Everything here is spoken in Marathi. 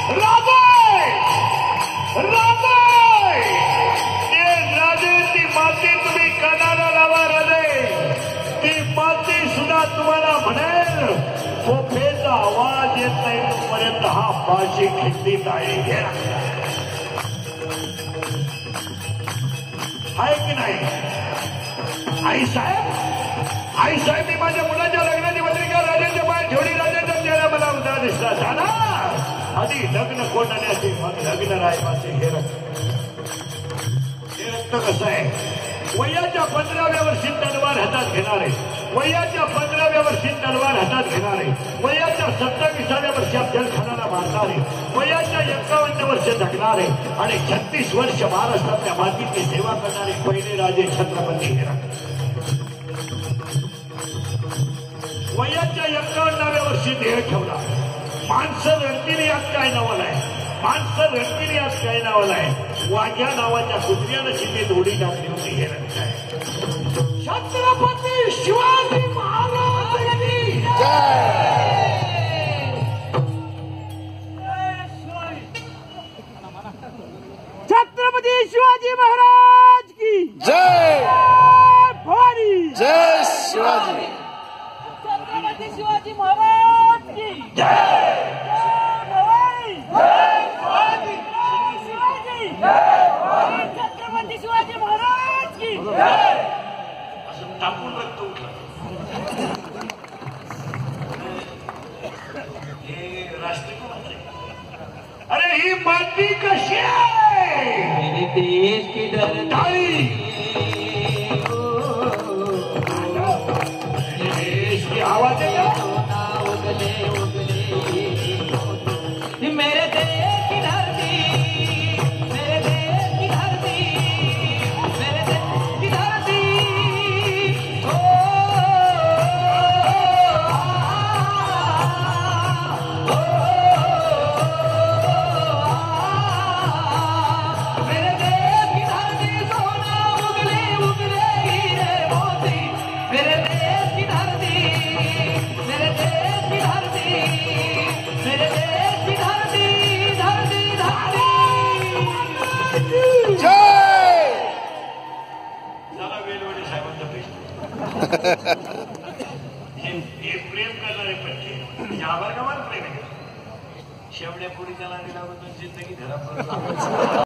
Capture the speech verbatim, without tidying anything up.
राजे राजे ते राजे ती माती तुम्ही कानाला लावा राजे ती माती सुद्धा तुम्हाला म्हणेल खोपेचा आवाज येत नाही तोपर्यंत हा पाशी खिंडीत आहे घ्या आहे की नाही आई साहेब आई साहेब मी माझ्या मुलाच्या लग्नाची पत्रिका राजाच्या पाय ठेवली राजाच्या चेहरा मला उद्या दिसला झाला आधी लग्न कोंडण्याचे मग लग्न रायमाचे हे रक्त हे रक्त कसं आहे वयाच्या पंधराव्या वर्षी तलवार हातात घेणारे वयाच्या पंधराव्या वर्षी तलवार हातात घेणारे वयाच्या सत्तावीसाव्या वर्षी अफजलखानाला मारणारे वयाच्या एक्कावन्न वर्ष जगणारे आणि छत्तीस वर्ष महाराष्ट्रातल्या मातीची सेवा करणारे पहिले राजे छत्रपती हे रक्त वयाच्या एक्कावन्नाव्या वर्षी देह ठेवला माणसं रडतील यात काय नावाला आहे माणसं रडतील यात काय नावाला आहे वाघ्या नावाच्या कुत्र्यानं शिंदे दोडी टाकली होती हे रक्त आहे छत्रपती शिवाजी महाराज की छत्रपती शिवाजी महाराज की जय भवानी जय शिवाजी छत्रपती शिवाजी महाराज की जय छत्रपती शिवाजी महाराज की असं टाकून रक्त उठलं हे राष्ट्रकुल अरे ही माती कशी आहे मेरे देश की टाळी देश की आवाज आहे मेरे देश की धरती मेरे देश की धरती मेरे देश की धरती ओ मेरे देश की धरती सोना उगले उगले हीरे मोती मेरे देश की धरती मेरे देश की धरती मेरे देश की धरती धरती धरती जय झाला वेलवडे साहेबांचा प्रश्न हे हे प्रेम करणारे पट्टे आभार का मला प्रेम आहे शेवड्या पुरी त्याला जिंदगी घरापर्यंत